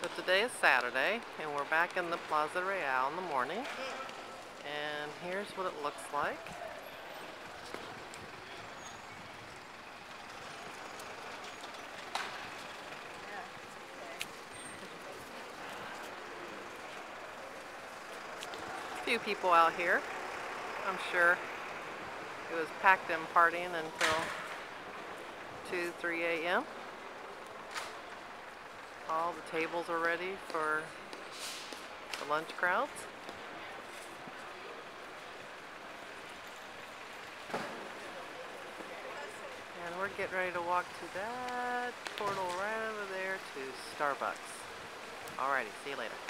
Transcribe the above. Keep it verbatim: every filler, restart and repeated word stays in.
So today is Saturday, and we're back in the Placa Reial in the morning. And here's what it looks like. A few people out here. I'm sure it was packed in partying until two, three A M All the tables are ready for the lunch crowds. And we're getting ready to walk to that portal right over there to Starbucks. Alrighty, see you later.